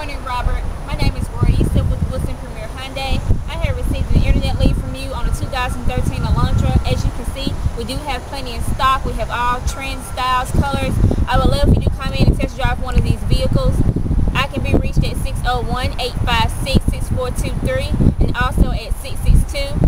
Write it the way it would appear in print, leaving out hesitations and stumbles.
morning, Robert. My name is Roy Easton with Ridgeland Premier Hyundai. I have received an internet lead from you on the 2013 Elantra. As you can see, we do have plenty in stock. We have all trends, styles, colors. I would love for you to come in and test drive one of these vehicles. I can be reached at 601-856-6423 and also at 662